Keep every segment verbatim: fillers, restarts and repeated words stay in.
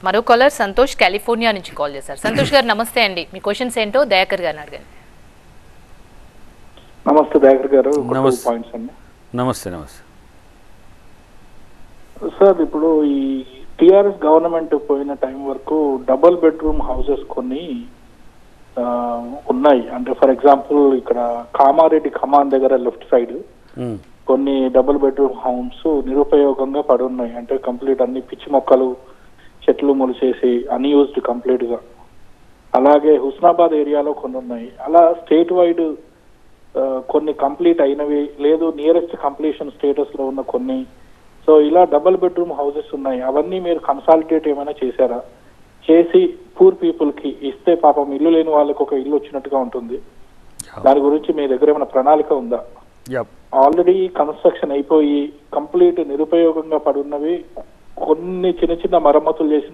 మరో caller Santosh California నుంచి call చేశారు. సంతోష్ గారు నమస్తే అండి, మీ క్వశ్చన్స్ ఏంటో దయాకర్ గారిని అడగండి. నమస్తే దయాకర్ గారు. పాయింట్స్ అండి. నమస్తే నమస్తే సార్, ఇప్పుడు ఈ టిఆర్ఎస్ గవర్నమెంట్ పోయిన టైం వరకు డబుల్ బెడ్రూమ్ హౌసెస్ కొన్ని ఉన్నాయి. అంటే ఫర్ ఎగ్జాంపుల్ ఇక్కడ కామారెడ్డి ఖమాన్ దగ్గర లెఫ్ట్ సైడ్ కొన్ని డబుల్ బెడ్రూమ్ హౌమ్స్ నిరుపయోగంగా పడి ఉన్నాయి. అంటే కంప్లీట్ అన్ని పిచ్చి మొక్కలు చెట్లు మొలిచేసి అన్యూజ్డ్ కంప్లీట్ గా. అలాగే హుస్నాబాద్ ఏరియాలో కొన్ని ఉన్నాయి. అలా స్టేట్ వైడ్ కొన్ని కంప్లీట్ అయినవి, లేదు నియరెస్ట్ కంప్లీషన్ స్టేటస్ లో ఉన్న కొన్ని. సో ఇలా డబుల్ బెడ్రూమ్ హౌసెస్ ఉన్నాయి. అవన్నీ మీరు కన్సాలిడేట్ ఏమైనా చేశారా? చేసి పూర్ పీపుల్ కి ఇస్తే పాపం ఇల్లు లేని వాళ్ళకి ఒక ఇల్లు వచ్చినట్టుగా ఉంటుంది. దాని గురించి మీ దగ్గర ఏమైనా ప్రణాళిక ఉందా? ఆల్రెడీ కన్స్ట్రక్షన్ అయిపోయి కంప్లీట్ నిరుపయోగంగా పడున్నవి కొన్ని చిన్న చిన్న మరమ్మతులు చేసిన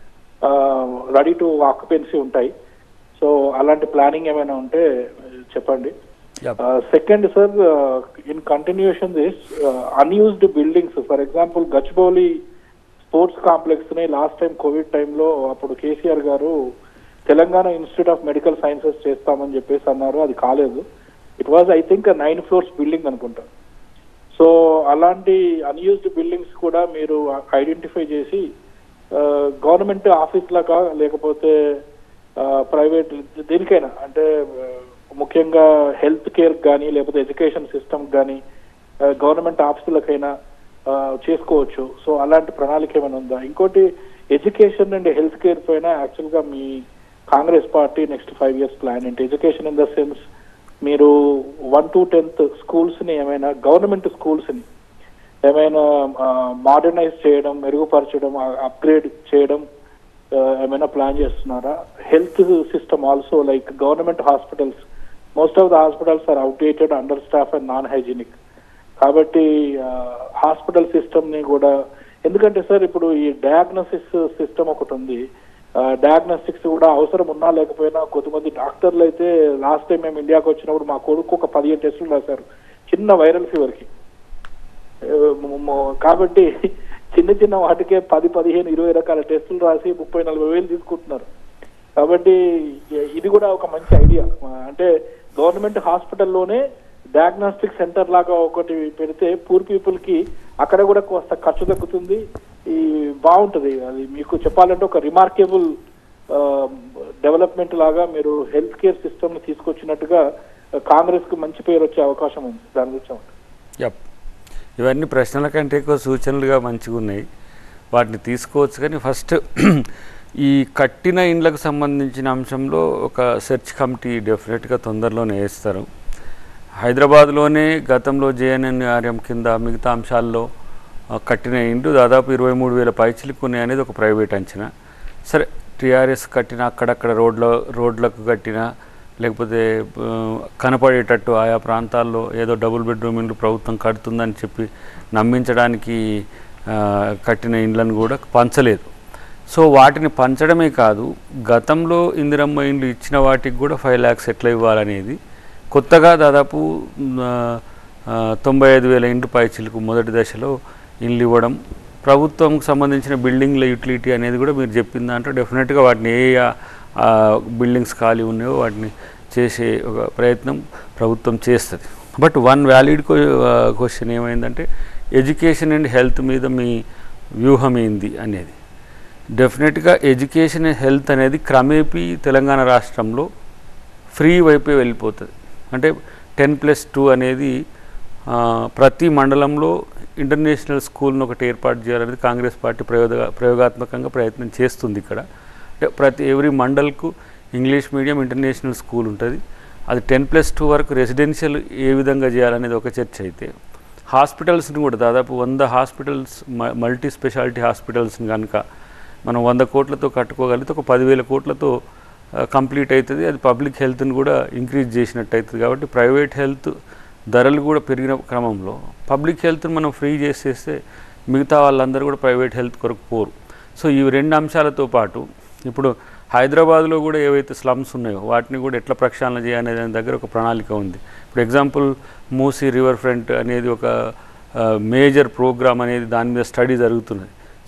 రెడీ టు ఆక్యుపెన్సీ ఉంటాయి. సో అలాంటి ప్లానింగ్ ఏమైనా ఉంటే చెప్పండి. Second sir, in continuation this unused buildings, for example Gachibowli sports complex ని లాస్ట్ టైం కోవిడ్ టైంలో అప్పుడు కేసీఆర్ గారు Telangana institute of medical sciences చేస్తామని చెప్పేసి అన్నారు. అది కాలేదు. It was I think nine floors building అనుకుంటా. సో అలాంటి అన్యూజ్డ్ బిల్డింగ్స్ కూడా మీరు ఐడెంటిఫై చేసి గవర్నమెంట్ ఆఫీస్ లాగా లేకపోతే ప్రైవేట్ దేనికైనా, అంటే ముఖ్యంగా హెల్త్ కేర్ కానీ లేకపోతే ఎడ్యుకేషన్ సిస్టమ్ కానీ గవర్నమెంట్ ఆఫీసులకైనా చేసుకోవచ్చు. సో అలాంటి ప్రణాళిక ఏమైనా ఉందా? ఇంకోటి, ఎడ్యుకేషన్ అండ్ హెల్త్ కేర్ పైన యాక్చువల్ గా మీ Congress party next five years plan ఏంటి? ఎడ్యుకేషన్ ఇన్ ద సెన్స్ మీరు వన్ టు టెన్త్ స్కూల్స్ ని ఏమైనా గవర్నమెంట్ స్కూల్స్ ని ఏమైనా మోడర్నైజ్ చేయడం, మెరుగుపరచడం, అప్గ్రేడ్ చేయడం ఏమైనా ప్లాన్ చేస్తున్నారా? Health system also, like government hospitals, most of the hospitals are outdated, under staff and non hygienic. కాబట్టి హాస్పిటల్ సిస్టమ్ ని కూడా, ఎందుకంటే సార్ ఇప్పుడు ఈ డయాగ్నోసిస్ సిస్టమ్ ఒకటి ఉంది. డయాగ్నోస్టిక్స్ కూడా అవసరం ఉన్నా లేకపోయినా కొంతమంది డాక్టర్లు అయితే లాస్ట్ టైం మేము ఇండియాకి వచ్చినప్పుడు మా కొడుకు ఒక పదిహేను టెస్టులు రాశారు చిన్న వైరల్ ఫీవర్ కి. కాబట్టి చిన్న చిన్న వాటికే పది పదిహేను ఇరవై రకాల టెస్టులు రాసి ముప్పై నలభై వేలు తీసుకుంటున్నారు. కాబట్టి ఇది కూడా ఒక మంచి ఐడియా. అంటే గవర్నమెంట్ హాస్పిటల్లోనే డయాగ్నోస్టిక్ సెంటర్ లాగా ఒకటి పెడితే పూర్ పీపుల్ కి అక్కడ కూడా కొంత ఖర్చు తగ్గుతుంది. ఈ బాగుంటది. అది మీకు చెప్పాలంటే ఒక రిమార్కేబుల్ డెవలప్మెంట్ లాగా మీరు హెల్త్ కేర్ సిస్టమ్ ని తీసుకొచ్చినట్టుగా కాంగ్రెస్ కు మంచి పేరు వచ్చే అవకాశం ఉంది. దాని గురించి ఇవన్నీ ప్రశ్నల కంటే ఎక్కువ సూచనలుగా మంచిగా ఉన్నాయి, వాటిని తీసుకోవచ్చు. కానీ ఫస్ట్ ఈ కట్టిన ఇండ్లకు సంబంధించిన అంశంలో ఒక సెర్చ్ కమిటీ డెఫినెట్గా తొందరలోనే వేస్తారు. హైదరాబాద్లోనే గతంలో జేఎన్ఎన్ఆర్ఎం కింద మిగతా అంశాల్లో కట్టిన ఇండ్లు దాదాపు ఇరవై మూడు వేల పైచిలకు ఉన్నాయి అనేది ఒక ప్రైవేట్ అంచనా. సరే, టీఆర్ఎస్ కట్టిన అక్కడక్కడ రోడ్ల రోడ్లకు కట్టిన లేకపోతే కనపడేటట్టు ఆయా ప్రాంతాల్లో ఏదో డబుల్ బెడ్రూమ్ ఇండ్లు ప్రభుత్వం కడుతుందని చెప్పి నమ్మించడానికి కట్టిన ఇండ్లను కూడా పంచలేదు. సో వాటిని పంచడమే కాదు, గతంలో ఇందిరమ్మ ఇండ్లు ఇచ్చిన వాటికి కూడా ఫైవ్ ల్యాక్స్ ఎట్లా ఇవ్వాలనేది కొత్తగా దాదాపు తొంభై ఐదు వేల ఇండ్లు పైచిలకు మొదటి దశలో ఇండ్లు ఇవ్వడం, ప్రభుత్వంకి సంబంధించిన బిల్డింగ్ల యూటిలిటీ అనేది కూడా మీరు చెప్పిన దాంట్లో డెఫినెట్గా వాటిని ఏ బిల్డింగ్స్ ఖాళీ ఉన్నాయో వాటిని చేసే ఒక ప్రయత్నం ప్రభుత్వం చేస్తుంది. బట్ వన్ వ్యాలిడ్ క్వశ్చన్ ఏమైందంటే ఎడ్యుకేషన్ అండ్ హెల్త్ మీద మీ వ్యూహం ఏంది అనేది. డెఫినెట్గా ఎడ్యుకేషన్ అండ్ హెల్త్ అనేది క్రమేపీ తెలంగాణ రాష్ట్రంలో ఫ్రీ వైపే వెళ్ళిపోతుంది. అంటే టెన్ ప్లస్ టూ అనేది ప్రతి మండలంలో ఇంటర్నేషనల్ స్కూల్ను ఒకటి ఏర్పాటు చేయాలనేది కాంగ్రెస్ పార్టీ ప్రయోగ ప్రయోగాత్మకంగా ప్రయత్నం చేస్తుంది. ఇక్కడ అంటే ప్రతి ఎవ్రీ మండల్కు ఇంగ్లీష్ మీడియం ఇంటర్నేషనల్ స్కూల్ ఉంటుంది. అది టెన్ ప్లస్ టూ వరకు రెసిడెన్షియల్ ఏ విధంగా చేయాలనేది ఒక చర్చ అయితే, హాస్పిటల్స్ని కూడా దాదాపు వంద హాస్పిటల్స్ మల్టీ స్పెషాలిటీ హాస్పిటల్స్ని కనుక మనం వంద కోట్లతో కట్టుకోగలిగితే ఒక పదివేల కోట్లతో కంప్లీట్ అవుతుంది. అది పబ్లిక్ హెల్త్ని కూడా ఇంక్రీజ్ చేసినట్టు అవుతుంది. కాబట్టి ప్రైవేట్ హెల్త్ ధరలు కూడా పెరిగిన క్రమంలో పబ్లిక్ హెల్త్ని మనం ఫ్రీ చేసేస్తే మిగతా వాళ్ళందరూ కూడా ప్రైవేట్ హెల్త్ కొరకు పోరు. సో ఈ రెండు అంశాలతో పాటు ఇప్పుడు హైదరాబాద్లో కూడా ఏవైతే స్లమ్స్ ఉన్నాయో వాటిని కూడా ఎట్లా ప్రక్షాళన చేయాలనే దాని దగ్గర ఒక ప్రణాళిక ఉంది. ఇప్పుడు ఎగ్జాంపుల్ మూసీ రివర్ ఫ్రంట్ అనేది ఒక మేజర్ ప్రోగ్రామ్ అనేది దాని మీద స్టడీ జరుగుతున్నది.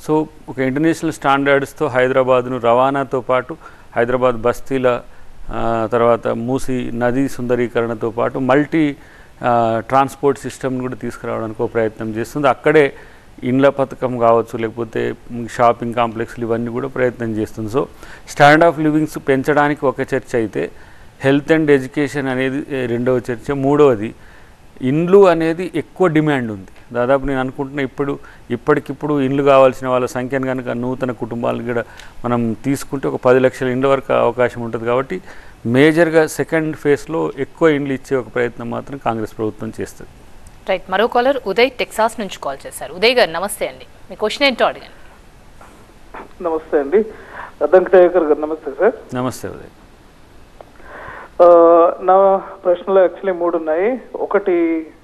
సో ఒక ఇంటర్నేషనల్ స్టాండర్డ్స్తో హైదరాబాద్ను రవాణాతో పాటు హైదరాబాద్ బస్తీల తర్వాత మూసి నదీ సుందరీకరణతో పాటు మల్టీ ట్రాన్స్పోర్ట్ సిస్టమ్ని కూడా తీసుకురావడానికి ఒక ప్రయత్నం చేస్తుంది. అక్కడే ఇండ్ల పథకం కావచ్చు, లేకపోతే షాపింగ్ కాంప్లెక్స్లు ఇవన్నీ కూడా ప్రయత్నం చేస్తుంది. సో స్టాండర్డ్ ఆఫ్ లివింగ్స్ పెంచడానికి ఒక చర్చ అయితే, హెల్త్ అండ్ ఎడ్యుకేషన్ అనేది రెండవ చర్చ. మూడవది ఇండ్లు అనేది ఎక్కువ డిమాండ్ ఉంది. దాదాపు నేను అనుకుంటున్నా ఇప్పుడు ఇప్పటికిప్పుడు ఇండ్లు కావాల్సిన వాళ్ళ సంఖ్యను కనుక నూతన కుటుంబాలను కూడా మనం తీసుకుంటే ఒక పది లక్షల ఇండ్ల వరకు అవకాశం ఉంటుంది. కాబట్టి మేజర్గా సెకండ్ ఫేజ్లో ఎక్కువ ఇండ్లు ఇచ్చే ఒక ప్రయత్నం మాత్రం కాంగ్రెస్ ప్రభుత్వం చేస్తుంది. రైట్, మరో కాలర్ ఉదయ్ టెక్సాస్ నుంచి కాల్ చేశారు. ఉదయ్ గారు నమస్తే అండి, మీ క్వశ్చన్ ఏంటో అడగండి. నమస్తే అండి, వెంకటేశ్వర్ గారు. నమస్తే సార్. నమస్తే ఉదయ్. నా ప్రశ్నలు యాక్చువల్లీ మూడు ఉన్నాయి. ఒకటి,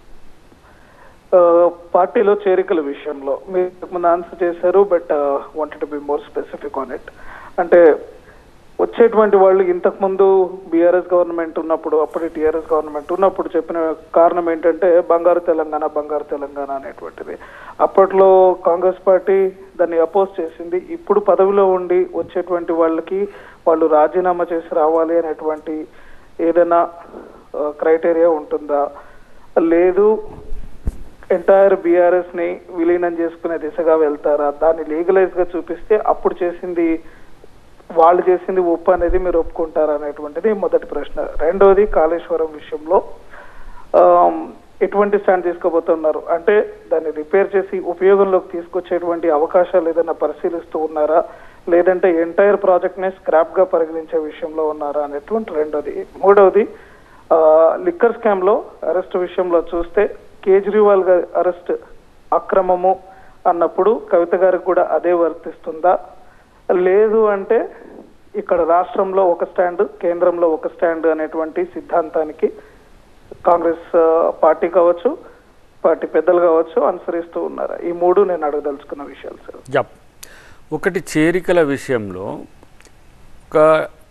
పార్టీలో చేరికల విషయంలో మీరు ముందు ఆన్సర్ చేశారు, but wanted to be more specific on it. అంటే వచ్చేటువంటి వాళ్ళు ఇంతకుముందు బీఆర్ఎస్ గవర్నమెంట్ ఉన్నప్పుడు, అప్పటి టీఆర్ఎస్ గవర్నమెంట్ ఉన్నప్పుడు చెప్పిన కారణం ఏంటంటే బంగారు తెలంగాణ బంగారు తెలంగాణ అనేటువంటిది. అప్పట్లో కాంగ్రెస్ పార్టీ దాన్ని అపోజ్ చేసింది. ఇప్పుడు పదవిలో ఉండి వచ్చేటువంటి వాళ్ళకి వాళ్ళు రాజీనామా చేసి రావాలి అనేటువంటి ఏదైనా క్రైటీరియా ఉంటుందా? లేదు ఎంటైర్ బీఆర్ఎస్ ని విలీనం చేసుకునే దిశగా వెళ్తారా? దాన్ని లీగలైజ్ గా చూపిస్తే అప్పుడు చేసింది వాళ్ళు చేసింది ఒప్పు అనేది మీరు ఒప్పుకుంటారా అనేటువంటిది మొదటి ప్రశ్న. రెండవది, కాళేశ్వరం విషయంలో ఎటువంటి స్టాండ్ తీసుకోబోతున్నారు? అంటే దాన్ని రిపేర్ చేసి ఉపయోగంలోకి తీసుకొచ్చేటువంటి అవకాశాలు ఏదైనా పరిశీలిస్తూ ఉన్నారా, లేదంటే ఎంటైర్ ప్రాజెక్ట్ ని స్క్రాప్ గా పరిగణించే విషయంలో ఉన్నారా అనేటువంటి రెండోది. మూడవది, లిక్కర్ స్కామ్ లో అరెస్ట్ విషయంలో చూస్తే కేజ్రీవాల్ గారి అరెస్ట్ అక్రమము అన్నప్పుడు కవిత గారికి కూడా అదే వర్తిస్తుందా? లేదు అంటే ఇక్కడ రాష్ట్రంలో ఒక స్టాండ్, కేంద్రంలో ఒక స్టాండ్ అనేటువంటి సిద్ధాంతానికి కాంగ్రెస్ పార్టీ కావచ్చు, పార్టీ పెద్దలు కావచ్చు అనుసరిస్తూ ఉన్నారా? ఈ మూడు నేను అడగదలుచుకున్న విషయాలు సార్. యప్. ఒకటి, చేరికల విషయంలో ఒక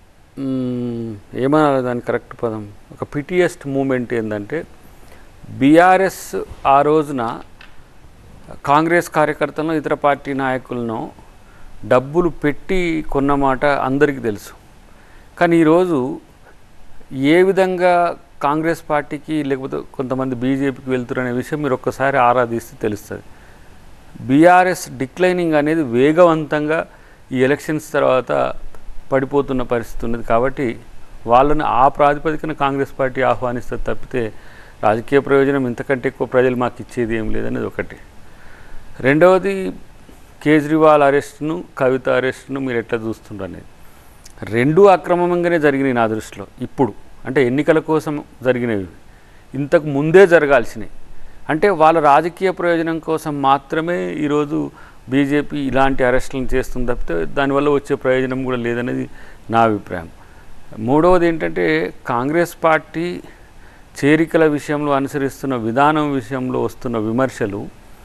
ఏమన్నా దాని కరెక్ట్ పదం, ఒక పిటియెస్ట్ మూమెంట్ ఏంటంటే బీఆర్ఎస్ ఆ రోజున కాంగ్రెస్ కార్యకర్తలను ఇతర పార్టీ నాయకులను డబ్బులు పెట్టి కొన్నమాట అందరికీ తెలుసు. కానీ ఈరోజు ఏ విధంగా కాంగ్రెస్ పార్టీకి లేకపోతే కొంతమంది బీజేపీకి వెళ్తురనే విషయం మీరు ఒక్కసారి ఆరాధిస్తే తెలుస్తుంది. బీఆర్ఎస్ డిక్లైనింగ్ అనేది వేగవంతంగా ఈ ఎలక్షన్స్ తర్వాత పడిపోతున్న పరిస్థితి ఉన్నది. కాబట్టి వాళ్ళని ఆ ప్రాతిపదికన కాంగ్రెస్ పార్టీ ఆహ్వానిస్తుంది తప్పితే రాజకీయ ప్రయోజనం ఇంతకంటే ఎక్కువ ప్రజలు మాకు ఇచ్చేది ఏం లేదనేది ఒకటి. రెండవది, కేజ్రీవాల్ అరెస్ట్ను కవిత అరెస్ట్ను మీరు ఎట్లా చూస్తుండ్రు అనేది రెండు అక్రమంగానే జరిగినాయి నా దృష్టిలో. ఇప్పుడు అంటే ఎన్నికల కోసం జరిగినవి, ఇంతకు ముందే జరగాల్సినవి. అంటే వాళ్ళ రాజకీయ ప్రయోజనం కోసం మాత్రమే ఈరోజు బీజేపీ ఇలాంటి అరెస్టులను చేస్తుంది తప్పితే దానివల్ల వచ్చే ప్రయోజనం కూడా లేదనేది నా అభిప్రాయం. మూడవది ఏంటంటే కాంగ్రెస్ పార్టీ చేరికల విషయంలో అనుసరిస్తున్న విధానం విషయంలో వస్తున్న విమర్శలు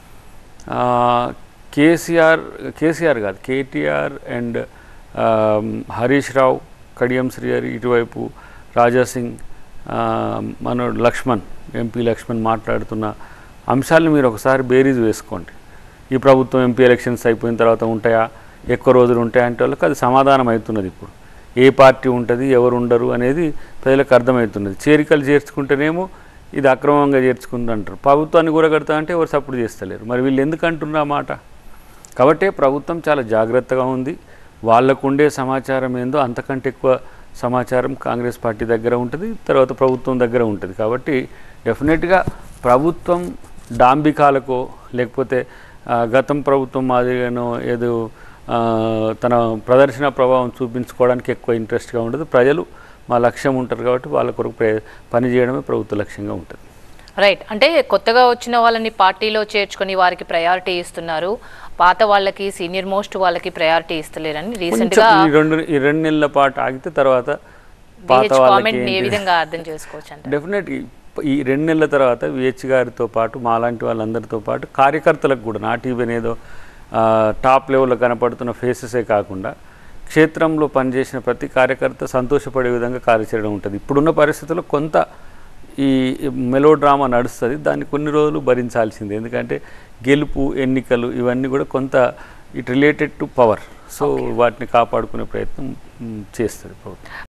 కేసీఆర్ కేసీఆర్ కాదు కేటీఆర్ అండ్ హరీష్ రావు, కడియం శ్రీహరి, ఇటువైపు రాజాసింగ్, మనోడు లక్ష్మణ్, ఎంపీ లక్ష్మణ్ మాట్లాడుతున్న అంశాలను మీరు ఒకసారి బేరీజ్ వేసుకోండి. ఈ ప్రభుత్వం ఎంపీ ఎలక్షన్స్ అయిపోయిన తర్వాత ఉంటాయా, ఎక్కువ రోజులు ఉంటాయా అంటే వాళ్ళకి అది సమాధానం అవుతున్నది. ఇప్పుడు ఏ పార్టీ ఉంటుంది, ఎవరు ఉండరు అనేది ప్రజలకు అర్థమవుతున్నది. చేరికలు చేర్చుకుంటేనేమో ఇది అక్రమంగా చేర్చుకుందంటారు, ప్రభుత్వాన్ని కూరగడతా అంటే ఎవరు సపోర్ట్ చేస్తలేరు. మరి వీళ్ళు ఎందుకు అంటున్నారు ఆ మాట? కాబట్టి ప్రభుత్వం చాలా జాగ్రత్తగా ఉంది. వాళ్ళకు ఉండే సమాచారం ఏందో అంతకంటే ఎక్కువ సమాచారం కాంగ్రెస్ పార్టీ దగ్గర ఉంటుంది, తర్వాత ప్రభుత్వం దగ్గర ఉంటుంది. కాబట్టి డెఫినెట్గా ప్రభుత్వం డాంబికాలకో లేకపోతే గతం ప్రభుత్వం మాదిరిగానో ఏదో తన ప్రదర్శన ప్రభావం చూపించుకోవడానికి ఎక్కువ ఇంట్రెస్ట్గా ఉండదు. ప్రజలు మా లక్ష్యం ఉంటారు కాబట్టి వాళ్ళ కొరకు పని చేయడమే ప్రభుత్వ లక్ష్యంగా ఉంటుంది. రైట్, అంటే కొత్తగా వచ్చిన వాళ్ళని పార్టీలో చేర్చుకొని వారికి ప్రయారిటీ ఇస్తున్నారు, పాత వాళ్ళకి సీనియర్ మోస్ట్ వాళ్ళకి ప్రయారిటీ ఇస్తలేరని రీసెంట్ గా ఈ రెండు ఈ రెండు నెలల పాటు ఆగితే తర్వాత పాత వాళ్ళకి ఏ విధంగా అర్థం చేసుకోవచ్చు అంటే డెఫినెట్ ఈ రెండు నెలల తర్వాత విహెచ్ గారితో పాటు మాలాంటి వాళ్ళందరితో పాటు కార్యకర్తలకు కూడా నా టీవీ అనేదో టాప్ లెవెల్లో కనపడుతున్న ఫేసెసే కాకుండా క్షేత్రంలో పనిచేసిన ప్రతి కార్యకర్త సంతోషపడే విధంగా కార్యాచరణ ఉంటుంది. ఇప్పుడున్న పరిస్థితుల్లో కొంత ఈ మెలో డ్రామా నడుస్తుంది, దాన్ని కొన్ని రోజులు భరించాల్సిందే. ఎందుకంటే గెలుపు, ఎన్నికలు ఇవన్నీ కూడా కొంత it related to power. So వాటిని కాపాడుకునే ప్రయత్నం మ్, చేస్తుంది ప్రభుత్వం.